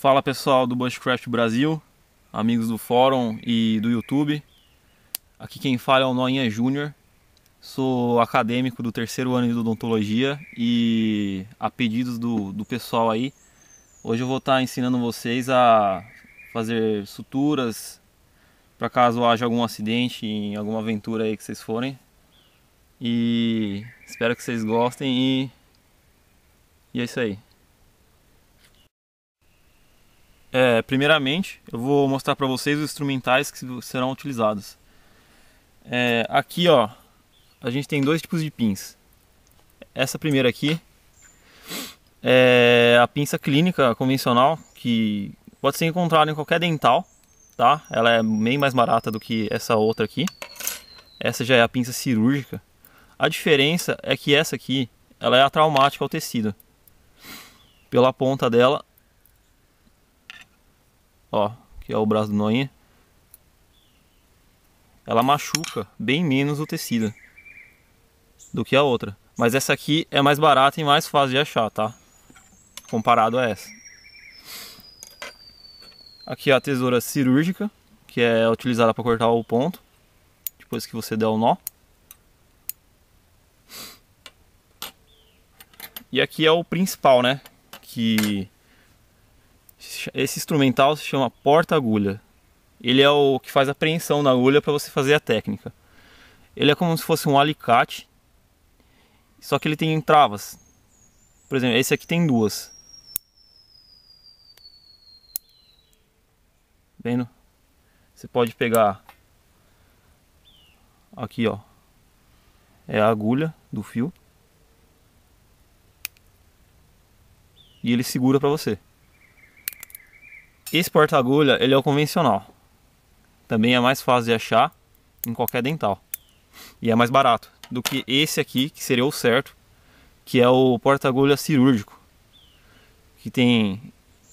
Fala pessoal do Bushcraft Brasil, amigos do fórum e do YouTube. Aqui quem fala é o Noinha Júnior. Sou acadêmico do terceiro ano de odontologia e a pedidos do pessoal aí, hoje eu vou estar ensinando vocês a fazer suturas para caso haja algum acidente em alguma aventura aí que vocês forem. E espero que vocês gostem e é isso aí. Primeiramente, eu vou mostrar para vocês os instrumentais que serão utilizados. Aqui, ó, a gente tem dois tipos de pins. Essa primeira aqui é a pinça clínica convencional, que pode ser encontrada em qualquer dental, tá? Ela é bem mais barata do que essa outra aqui. Essa já é a pinça cirúrgica. A diferença é que essa aqui, ela é atraumática ao tecido. Pela ponta dela, ó, que é o braço do Noinha, ela machuca bem menos o tecido do que a outra. Mas essa aqui é mais barata e mais fácil de achar, tá? Comparado a essa. Aqui é a tesoura cirúrgica, que é utilizada para cortar o ponto, depois que você der o nó. E aqui é o principal, né? Que esse instrumental se chama porta-agulha. Ele é o que faz a apreensão na agulha para você fazer a técnica. Ele é como se fosse um alicate, só que ele tem travas. Por exemplo, esse aqui tem duas. Vendo? Você pode pegar aqui, ó, é a agulha do fio e ele segura para você. Esse porta-agulha, ele é o convencional. Também é mais fácil de achar em qualquer dental. E é mais barato do que esse aqui, que seria o certo, que é o porta-agulha cirúrgico. Que tem...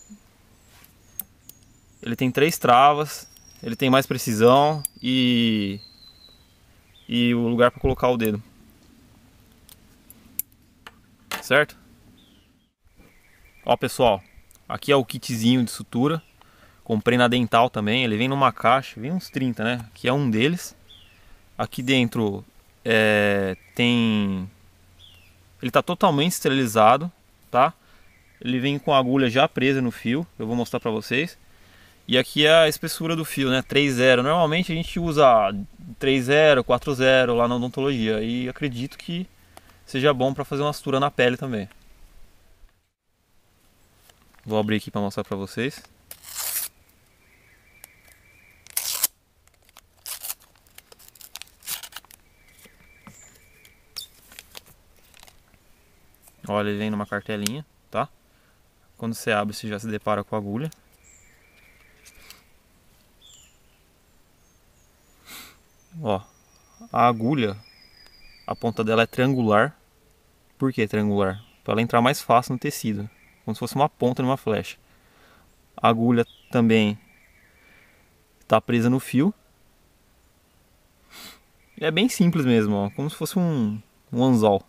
Ele tem 3 travas, ele tem mais precisão e o lugar para colocar o dedo. Certo? Ó pessoal, aqui é o kitzinho de sutura. Comprei na Dental também, ele vem numa caixa, vem uns 30, né? Aqui é um deles. Aqui dentro tem... Ele tá totalmente esterilizado, tá? Ele vem com a agulha já presa no fio, eu vou mostrar pra vocês. E aqui é a espessura do fio, né? 3,0. Normalmente a gente usa 3,0, 4,0 lá na odontologia. E acredito que seja bom pra fazer uma sutura na pele também. Vou abrir aqui pra mostrar pra vocês. Olha, ele vem numa cartelinha, tá? Quando você abre, você já se depara com a agulha. Ó, a agulha, a ponta dela é triangular. Por que triangular? Para ela entrar mais fácil no tecido, como se fosse uma ponta numa flecha. A agulha também está presa no fio. É bem simples mesmo, ó, como se fosse um anzol.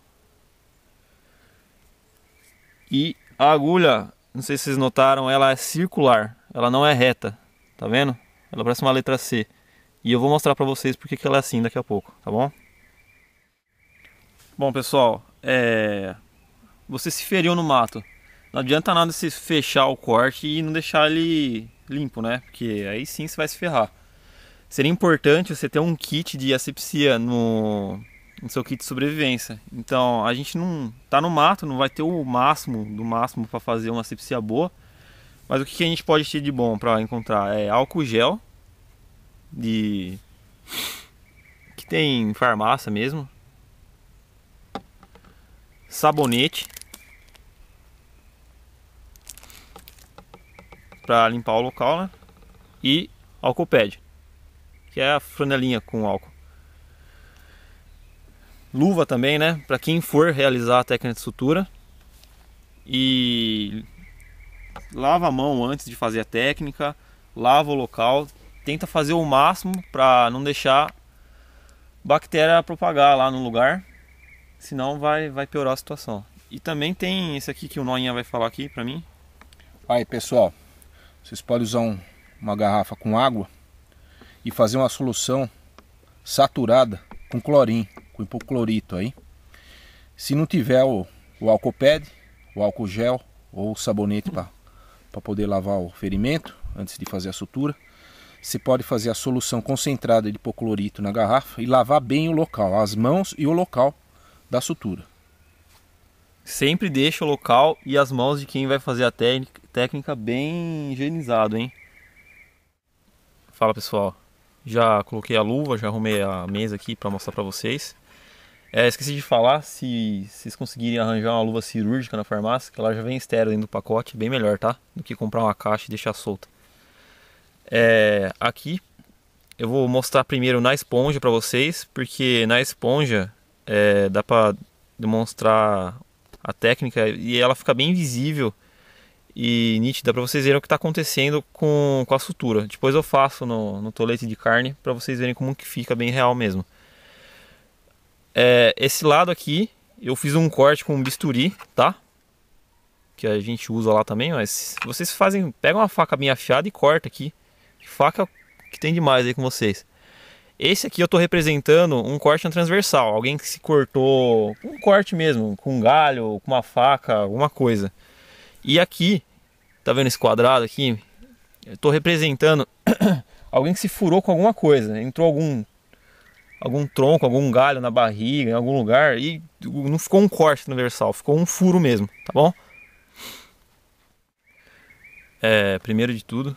E a agulha, não sei se vocês notaram, ela é circular, ela não é reta, tá vendo? Ela parece uma letra C. E eu vou mostrar pra vocês porque que ela é assim daqui a pouco, tá bom? Bom pessoal, você se feriu no mato. Não adianta nada você fechar o corte e não deixar ele limpo, né? Porque aí sim você vai se ferrar. Seria importante você ter um kit de asepsia no seu kit de sobrevivência. Então a gente não tá no mato, não vai ter o máximo do máximo para fazer uma asepsia boa. Mas o que a gente pode ter de bom para encontrar é álcool gel que tem em farmácia mesmo, sabonete para limpar o local, né? E álcool pad, que é a franelinha com álcool. Luva também, né? Para quem for realizar a técnica de sutura. E lava a mão antes de fazer a técnica, lava o local, tenta fazer o máximo para não deixar bactéria propagar lá no lugar, senão vai piorar a situação. E também tem esse aqui que o Noinha vai falar aqui pra mim. Aí pessoal, vocês podem usar uma garrafa com água e fazer uma solução saturada com clorim, com hipoclorito aí. Se não tiver o álcool pad, o álcool gel ou o sabonete para poder lavar o ferimento antes de fazer a sutura, você pode fazer a solução concentrada de hipoclorito na garrafa e lavar bem o local, as mãos e o local da sutura. Sempre deixa o local e as mãos de quem vai fazer a técnica bem higienizado, hein? Fala pessoal, já coloquei a luva, já arrumei a mesa aqui para mostrar para vocês. Esqueci de falar, se vocês conseguirem arranjar uma luva cirúrgica na farmácia, que ela já vem estéril dentro do pacote, bem melhor, tá? Do que comprar uma caixa e deixar solta. Aqui eu vou mostrar primeiro na esponja para vocês, porque na esponja dá para demonstrar a técnica e ela fica bem visível e nítida para vocês verem o que está acontecendo com a sutura. Depois eu faço no tolete de carne para vocês verem como que fica bem real mesmo. Esse lado aqui eu fiz um corte com um bisturi, tá? Que a gente usa lá também, mas vocês pegam uma faca bem afiada e corta aqui. Que faca que tem demais aí com vocês. Esse aqui eu tô representando um corte na transversal, alguém que se cortou, um corte mesmo, com um galho, com uma faca, alguma coisa. E aqui, tá vendo esse quadrado aqui? Eu tô representando alguém que se furou com alguma coisa, entrou algum tronco, algum galho na barriga, em algum lugar e não ficou um corte transversal, ficou um furo mesmo, tá bom? Primeiro de tudo,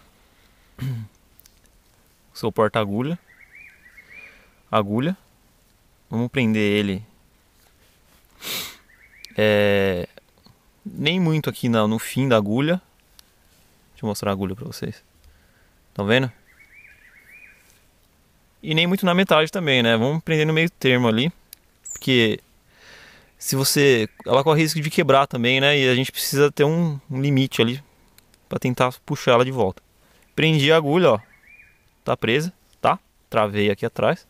o seu porta-agulha. Agulha, vamos prender ele nem muito aqui no fim da agulha. Deixa eu mostrar a agulha pra vocês. Estão vendo? E nem muito na metade também, né? Vamos prender no meio termo ali, porque ela corre risco de quebrar também, né? E a gente precisa ter um limite ali para tentar puxar ela de volta. Prendi a agulha, ó, tá presa, tá? Travei aqui atrás.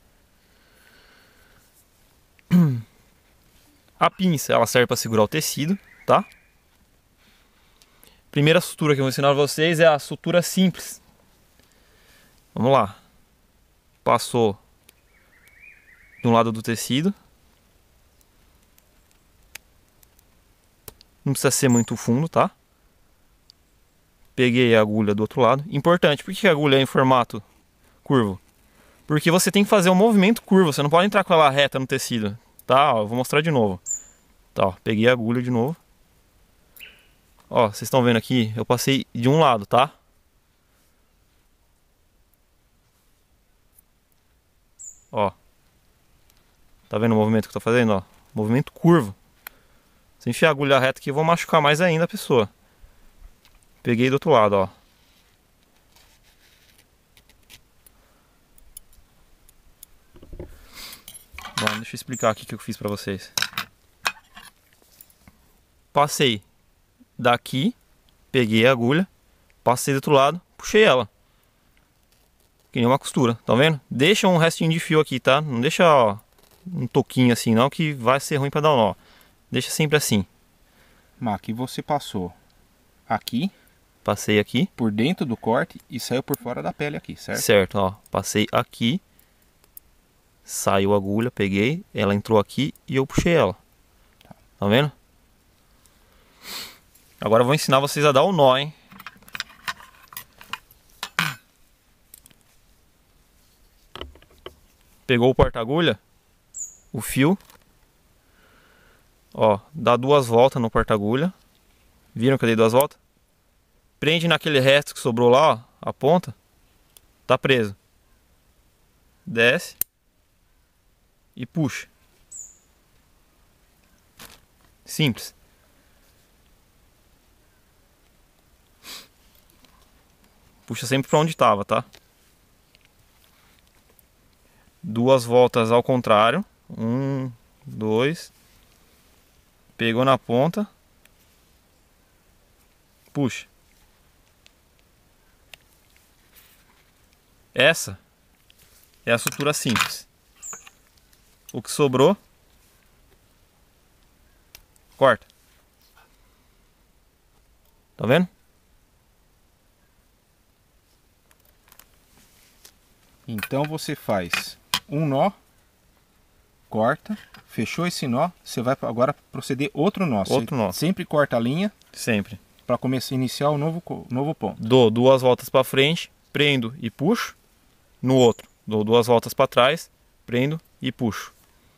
A pinça, ela serve para segurar o tecido, tá? Primeira sutura que eu vou ensinar pra vocês é a sutura simples. Vamos lá. Passou de um lado do tecido. Não precisa ser muito fundo, tá? Peguei a agulha do outro lado. Importante, por que a agulha é em formato curvo? Porque você tem que fazer um movimento curvo, você não pode entrar com ela reta no tecido. Tá, ó, eu vou mostrar de novo. Tá, ó, peguei a agulha de novo. Ó, vocês estão vendo aqui, eu passei de um lado, tá? Ó. Tá vendo o movimento que eu tô fazendo, ó? Movimento curvo. Se enfiar a agulha reta aqui, eu vou machucar mais ainda a pessoa. Peguei do outro lado, ó. Bom, deixa eu explicar aqui o que eu fiz pra vocês. Passei daqui, peguei a agulha, passei do outro lado, puxei ela. Que nem uma costura, tá vendo? Deixa um restinho de fio aqui, tá? Não deixa, ó, um toquinho assim não, que vai ser ruim pra dar um nó. Deixa sempre assim. Aqui você passou aqui. Passei aqui. Por dentro do corte e saiu por fora da pele aqui, certo? Certo, ó. Passei aqui. Saiu a agulha, peguei. Ela entrou aqui e eu puxei ela. Tá vendo? Agora eu vou ensinar vocês a dar o nó, hein? Pegou o porta-agulha, o fio, ó, dá 2 voltas no porta-agulha. Viram que eu dei 2 voltas? Prende naquele resto que sobrou lá, ó, a ponta, tá preso. Desce e puxa. Simples. Puxa sempre para onde estava, tá? 2 voltas ao contrário. 1, 2. Pegou na ponta. Puxa. Essa é a sutura simples. O que sobrou, corta. Tá vendo? Então você faz um nó, corta, fechou esse nó, você vai agora proceder outro nó. Outro nó. Sempre corta a linha. Sempre. Para começar a iniciar o novo ponto. Dou 2 voltas para frente, prendo e puxo. No outro, dou 2 voltas para trás, prendo e puxo.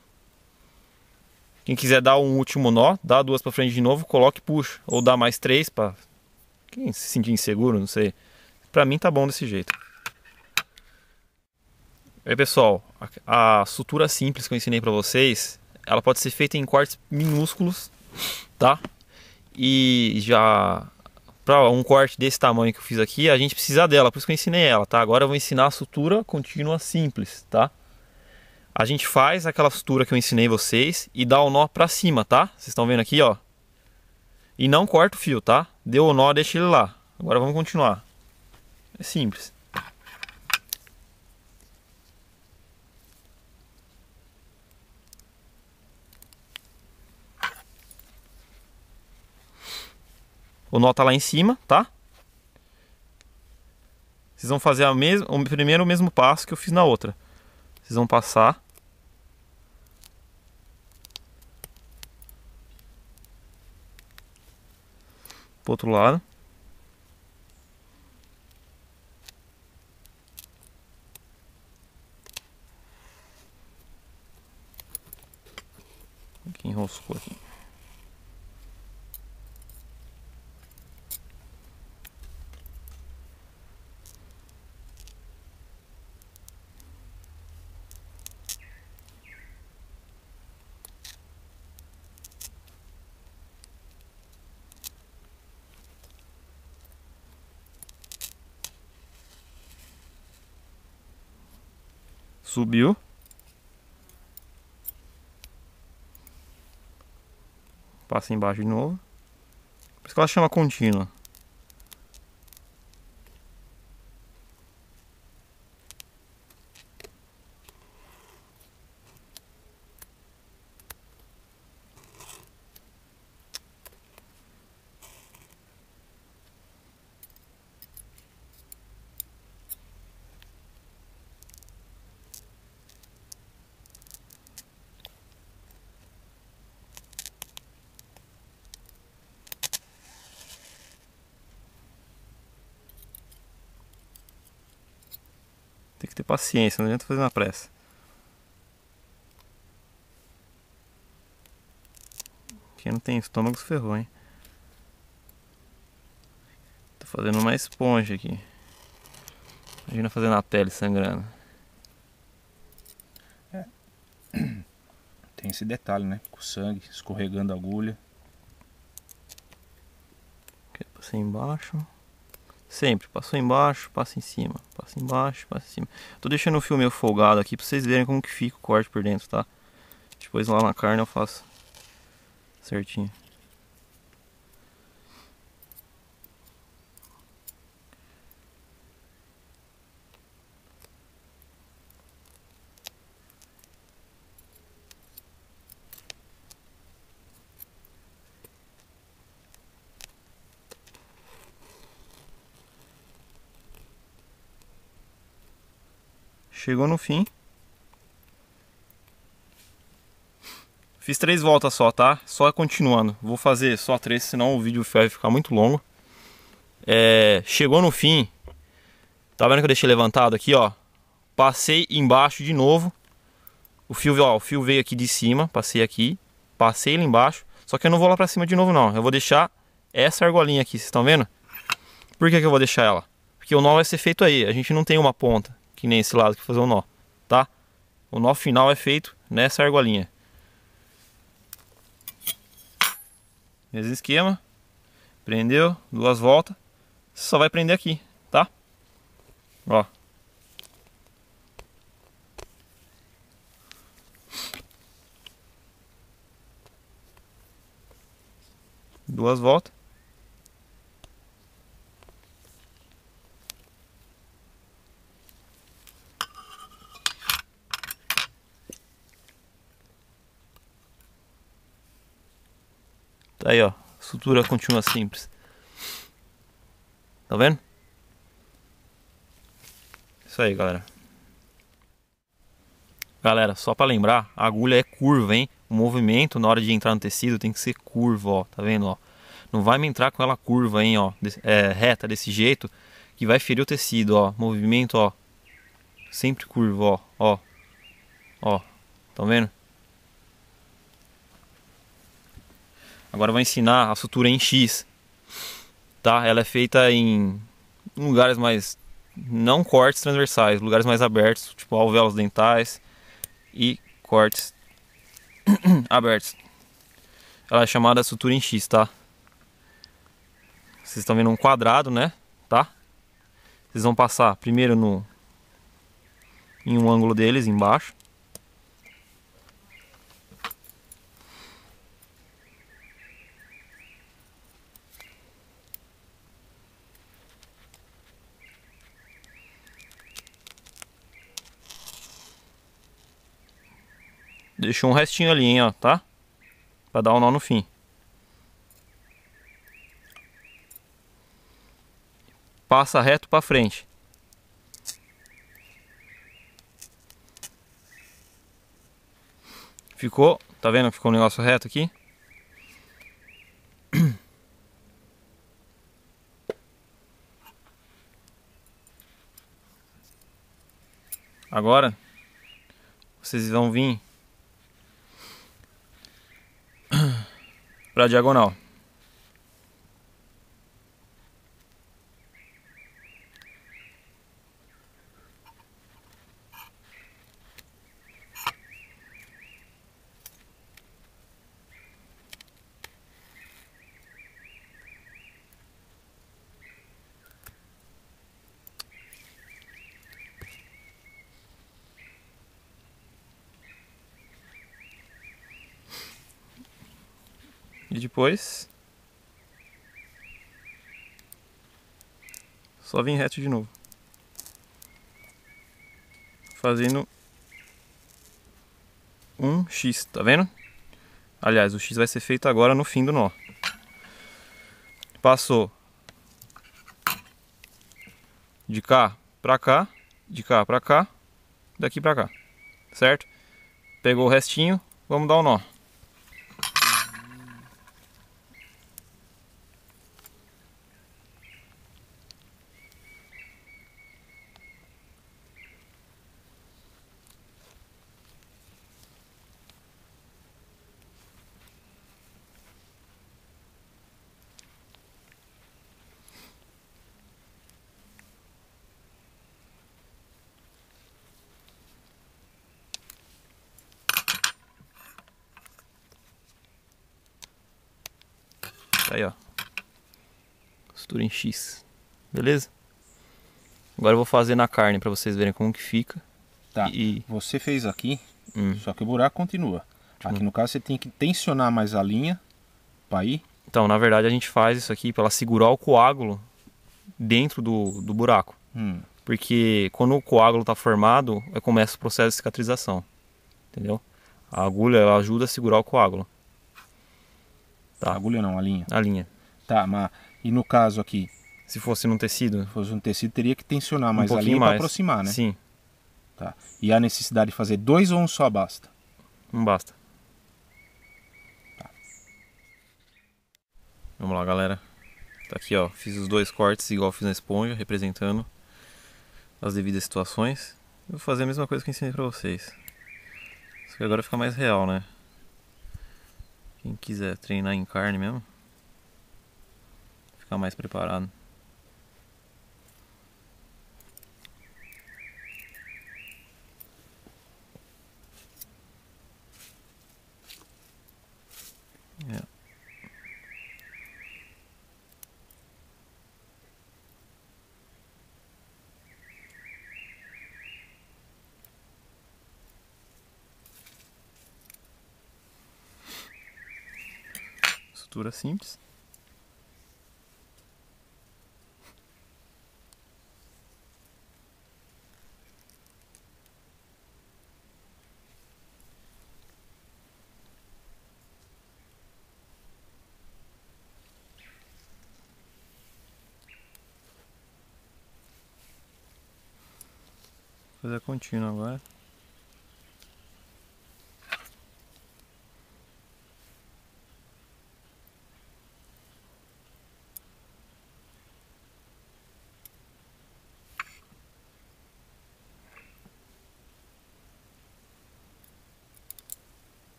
Quem quiser dar um último nó, dá 2 para frente de novo, coloca e puxa. Ou dá mais 3 para quem se sentir inseguro, não sei. Para mim tá bom desse jeito. Aí pessoal, a sutura simples que eu ensinei para vocês, ela pode ser feita em cortes minúsculos, tá? E já para um corte desse tamanho que eu fiz aqui, a gente precisa dela, por isso que eu ensinei ela, tá? Agora eu vou ensinar a sutura contínua simples, tá? A gente faz aquela sutura que eu ensinei vocês e dá o nó pra cima, tá? Vocês estão vendo aqui, ó. E não corta o fio, tá? Deu o nó, deixa ele lá. Agora vamos continuar. É simples. O nó tá lá em cima, tá? Vocês vão fazer primeiro o mesmo passo que eu fiz na outra. Vocês vão passar. Pro outro lado. Aqui enroscou aqui. Subiu. Passa embaixo de novo. Por isso que ela chama contínua. Tem que ter paciência, não adianta fazer na pressa. Quem não tem estômago se ferrou, hein? Tô fazendo uma esponja aqui. Imagina fazendo a pele sangrando. Tem esse detalhe, né? Com o sangue escorregando a agulha. Aqui, passei embaixo. Sempre, passou embaixo, passa em cima. Passa embaixo, passa em cima. Tô deixando o fio meio folgado aqui pra vocês verem como que fica o corte por dentro, tá? Depois lá na carne eu faço certinho. Chegou no fim. Fiz 3 voltas só, tá? Só continuando. Vou fazer só 3, senão o vídeo vai ficar muito longo. Chegou no fim. Tá vendo que eu deixei levantado aqui, ó? Passei embaixo de novo. O fio veio aqui de cima. Passei aqui. Passei ele embaixo. Só que eu não vou lá pra cima de novo, não. Eu vou deixar essa argolinha aqui, vocês estão vendo? Por que eu vou deixar ela? Porque o nó vai ser feito aí. A gente não tem uma ponta, que nem esse lado que fazer o nó, tá? O nó final é feito nessa argolinha. Mesmo esquema. Prendeu, 2 voltas. Você só vai prender aqui, tá? Ó. Duas voltas. Tá aí, ó. Sutura continua simples. Tá vendo? Isso aí, galera. Galera, só para lembrar, a agulha é curva, hein? O movimento na hora de entrar no tecido tem que ser curva, ó. Tá vendo, ó? Não vai me entrar com ela curva, hein, ó. Reta desse jeito que vai ferir o tecido, ó. Movimento, ó. Sempre curva, ó. Ó. Ó. Tá vendo? Agora eu vou ensinar a sutura em X. Tá? Ela é feita em lugares mais... não cortes transversais, lugares mais abertos, tipo alvéolos dentais e cortes abertos. Ela é chamada sutura em X, tá? Vocês estão vendo um quadrado, né? Tá? Vocês vão passar primeiro em um ângulo deles, embaixo. Deixou um restinho ali, hein, ó, tá? Pra dar o nó no fim. Passa reto pra frente. Ficou, tá vendo que ficou um negócio reto aqui? Agora, vocês vão vir pra diagonal. E depois só vem reto de novo, fazendo um X, tá vendo? Aliás, o X vai ser feito agora no fim do nó. Passou de cá pra cá, de cá pra cá, daqui pra cá, certo? Pegou o restinho, vamos dar o nó. Aí, ó. Costura em X. Beleza? Agora eu vou fazer na carne pra vocês verem como que fica. Tá. Você fez aqui, só que o buraco continua. Aqui no caso você tem que tensionar mais a linha para ir. Então, na verdade, a gente faz isso aqui para ela segurar o coágulo dentro do buraco. Porque quando o coágulo está formado, começa o processo de cicatrização. Entendeu? A agulha ela ajuda a segurar o coágulo. Tá. A agulha não, a linha. A linha. Tá, mas e no caso aqui? Se fosse num tecido? Se fosse um tecido, teria que tensionar mais a linha para aproximar, né? Sim. Tá. E há necessidade de fazer dois ou um só basta? Um basta. Tá. Vamos lá, galera. Tá aqui, ó. Fiz os dois cortes igual fiz na esponja, representando as devidas situações. Eu vou fazer a mesma coisa que eu ensinei pra vocês. Só que agora fica mais real, né? Quem quiser treinar em carne mesmo, ficar mais preparado. Sutura simples. Vou fazer a contínua agora.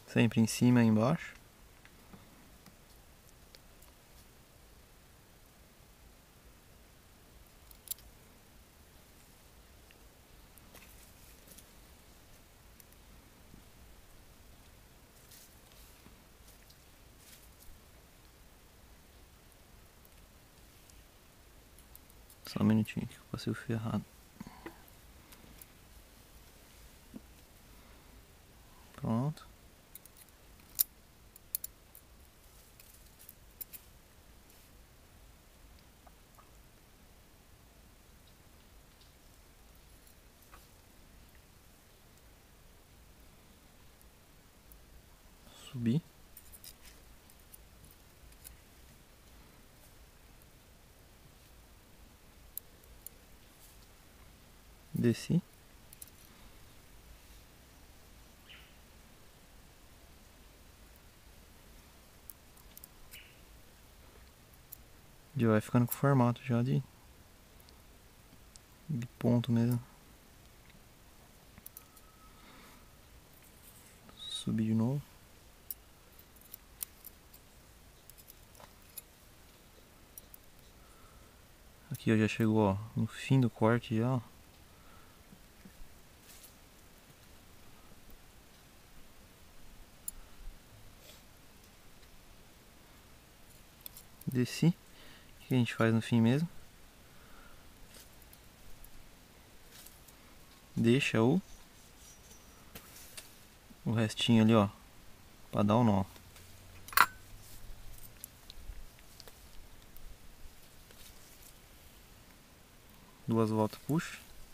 Sempre em cima e embaixo. Só um minutinho que eu passei o fio errado. Pronto. Subir. Desci. Já vai ficando com formato já de ponto mesmo. Subir de novo. Aqui ó, já chegou ó, no fim do corte já ó. Desci. O que a gente faz no fim mesmo? Deixa o restinho ali ó, para dar o nó. Duas voltas puxa.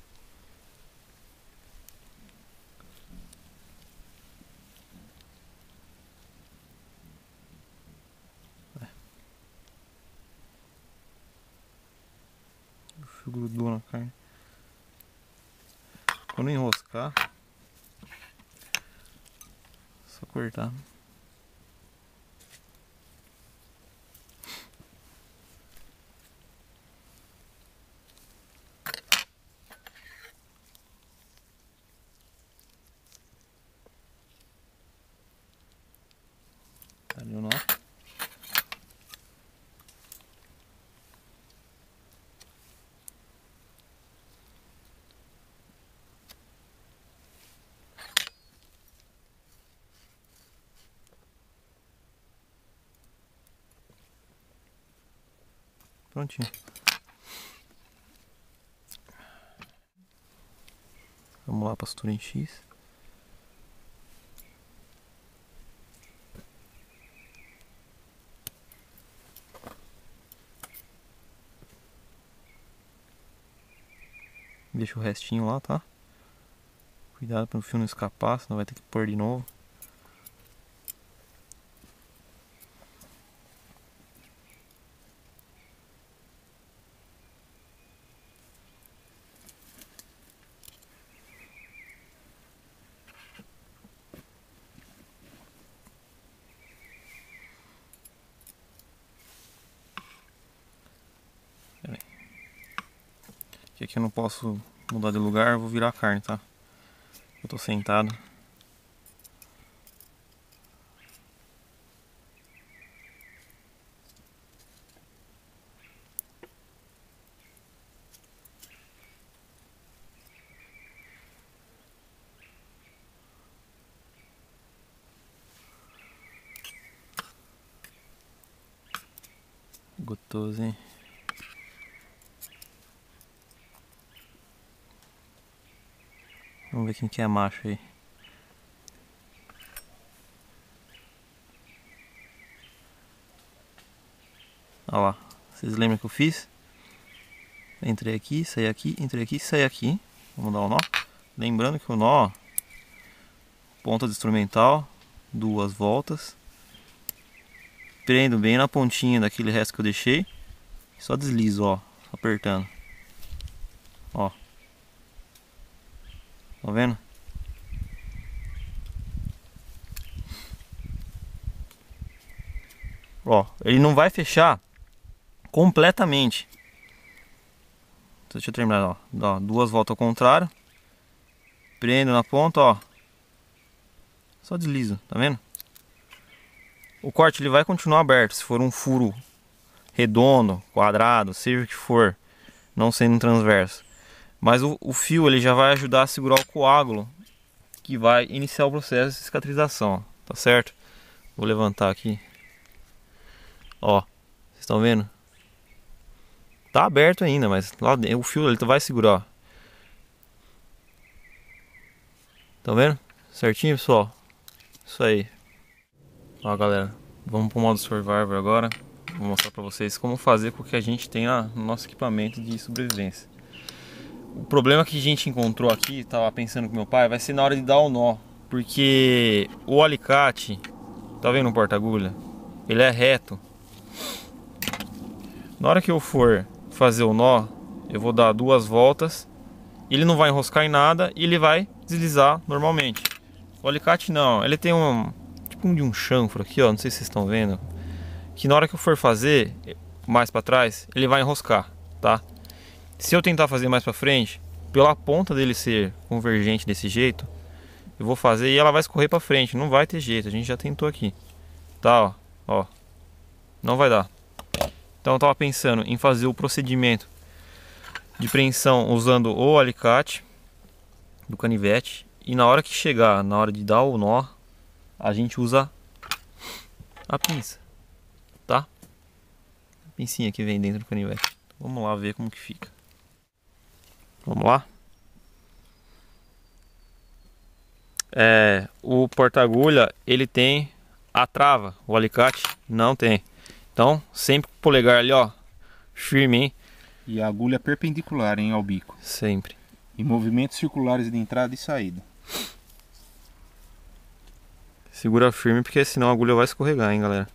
O fio grudou na carne. Quando enroscar, só cortar. Tá ali o nó. Prontinho. Vamos lá, pastura em X. Deixa o restinho lá, tá? Cuidado para o fio não escapar, senão vai ter que pôr de novo. Que aqui eu não posso mudar de lugar, eu vou virar a carne, tá? Eu tô sentado. Gostoso, hein? Vamos ver quem que é macho aí. Olha lá. Vocês lembram que eu fiz? Entrei aqui, saí aqui, entrei aqui, saí aqui. Vamos dar o nó. Lembrando que o nó, ponta de instrumental, duas voltas. Prendo bem na pontinha daquele resto que eu deixei. Só deslizo, ó, apertando. Ó. Tá vendo? Ó, ele não vai fechar completamente. Deixa eu terminar, ó. Duas voltas ao contrário. Prendo na ponta, ó. Só deslizo, tá vendo? o corte ele vai continuar aberto. Se for um furo redondo, quadrado, seja o que for, não sendo transverso. Mas o fio ele já vai ajudar a segurar o coágulo que vai iniciar o processo de cicatrização, tá certo? Vou levantar aqui. Ó, vocês estão vendo? Tá aberto ainda, mas lá dentro, o fio ele vai segurar. Estão vendo? Certinho, pessoal? Isso aí. Ó, galera, vamos pro modo Survivor agora. Vou mostrar pra vocês como fazer com o que a gente tem no nosso equipamento de sobrevivência. O problema que a gente encontrou aqui, tava pensando com meu pai, vai ser na hora de dar o nó. Porque o alicate, tá vendo o porta-agulha? Ele é reto. Na hora que eu for fazer o nó, eu vou dar 2 voltas. Ele não vai enroscar em nada e ele vai deslizar normalmente. O alicate não, ele tem tipo um chanfro aqui, ó, não sei se vocês estão vendo. Que na hora que eu for fazer mais para trás, ele vai enroscar, tá? Se eu tentar fazer mais para frente, pela ponta dele ser convergente desse jeito, eu vou fazer e ela vai escorrer para frente, não vai ter jeito, a gente já tentou aqui. Tá, ó, não vai dar. Então eu tava pensando em fazer o procedimento de preensão usando o alicate do canivete, e na hora que chegar, na hora de dar o nó, a gente usa a pinça, tá? A pincinha que vem dentro do canivete. Vamos lá ver como que fica. Vamos lá? O porta-agulha ele tem a trava, o alicate não tem. Então sempre com o polegar ali, ó, firme, hein? E a agulha perpendicular, hein, ao bico. Sempre. E movimentos circulares de entrada e saída. Segura firme porque senão a agulha vai escorregar, hein, galera.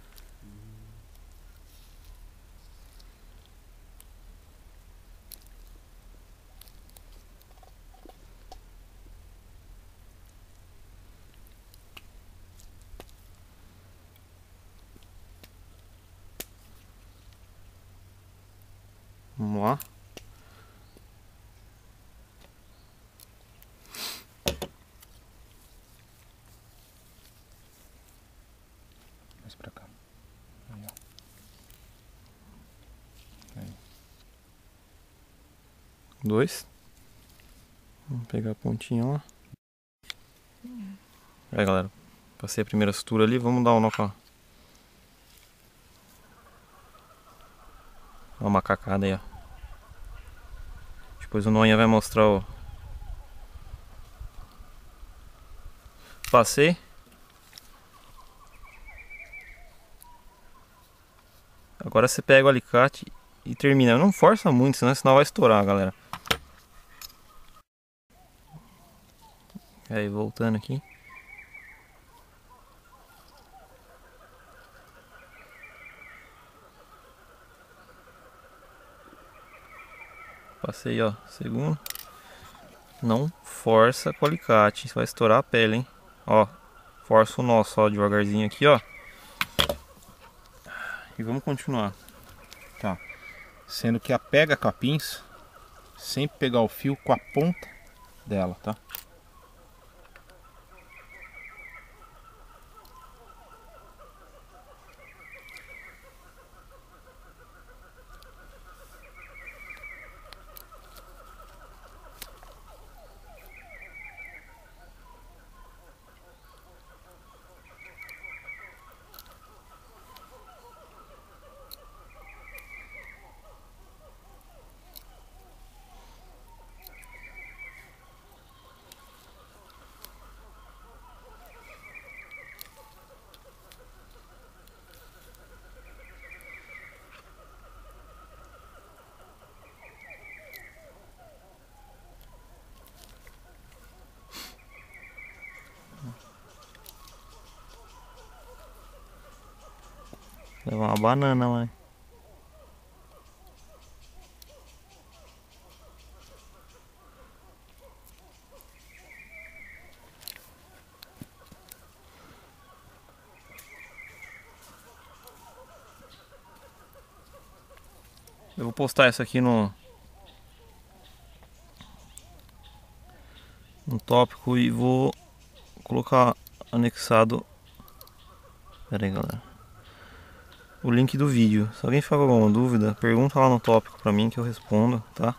Vamos lá. Mais pra cá. Aí, ó. Aí. 2. Vamos pegar a pontinha lá. Aí, galera. Passei a primeira sutura ali. Vamos dar um nó com a... Dá uma macacada aí, ó. Depois o Noinha vai mostrar o... Passei. Agora você pega o alicate e termina. Não força muito, senão vai estourar, galera. Aí, voltando aqui. Passei, ó, segundo. Não força com o alicate, isso vai estourar a pele, hein? Ó, força o nó só devagarzinho aqui, ó. E vamos continuar. Tá. Sendo que a pega com a pinça, sempre pegar o fio com a ponta dela, tá? Levar uma banana, mãe. Eu vou postar isso aqui no tópico e vou colocar anexado Pera aí, galera. O link do vídeo. Se alguém ficar com alguma dúvida, pergunta lá no tópico pra mim que eu respondo, tá?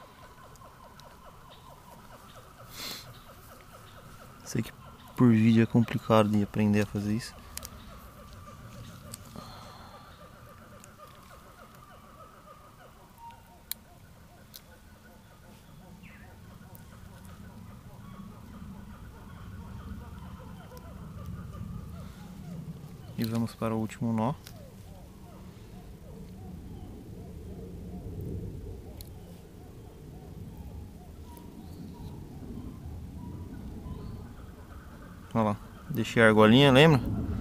Sei que por vídeo é complicado de aprender a fazer isso. E vamos para o último nó. Olha lá, deixei a argolinha, lembra?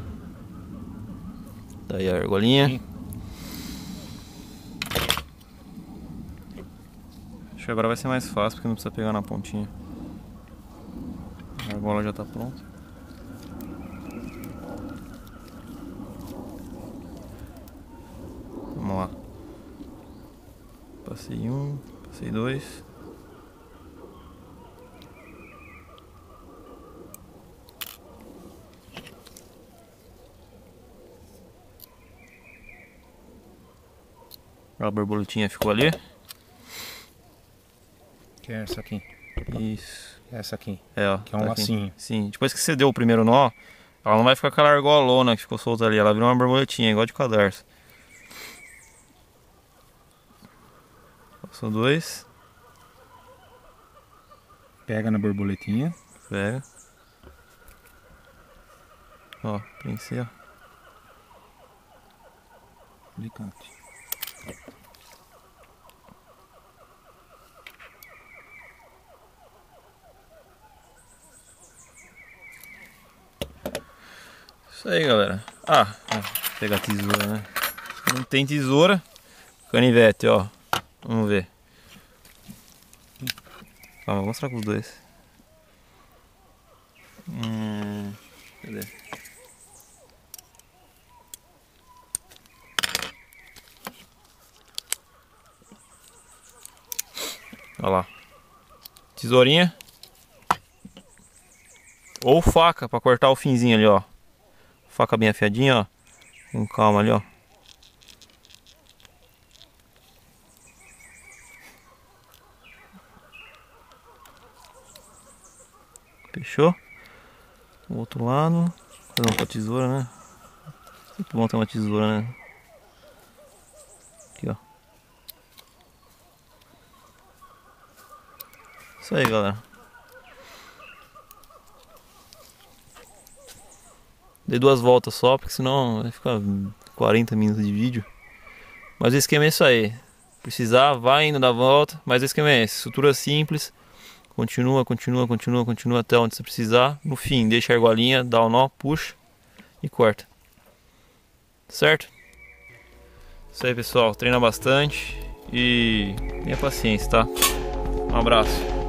Daí a argolinha. Sim. Acho que agora vai ser mais fácil porque não precisa pegar na pontinha. A argola já tá pronta. Vamos lá. Passei um, passei dois. A borboletinha ficou ali. Que é essa aqui. Isso. Essa aqui. É, ó. Que é um tá aqui. lacinho. Sim, depois que você deu o primeiro nó, ela não vai ficar aquela argolona que ficou solta ali. Ela virou uma borboletinha, igual de cadarço. Passou dois. Pega na borboletinha. Pega. Ó, prensei, ó. Alicate. Isso aí, galera. Ah, vou pegar a tesoura, né? Não tem tesoura. Canivete, ó. Vamos ver. Calma, vou mostrar com os dois. Cadê? Olha lá. Tesourinha. Ou faca pra cortar o finzinho ali, ó. Faca bem afiadinha, ó. Com calma ali, ó. Fechou? O outro lado. Fazer uma com a tesoura, né? Sempre bom ter uma tesoura, né? Aqui, ó. Isso aí, galera. Dei 2 voltas só, porque senão vai ficar 40 minutos de vídeo. Mas o esquema é isso aí. Precisar, vai indo, dá volta. Mas o esquema é esse. Estrutura simples. Continua, continua, continua, continua até onde você precisar. No fim, deixa a argolinha, dá o nó, puxa e corta. Certo? Isso aí, pessoal. Treina bastante e tenha paciência, tá? Um abraço.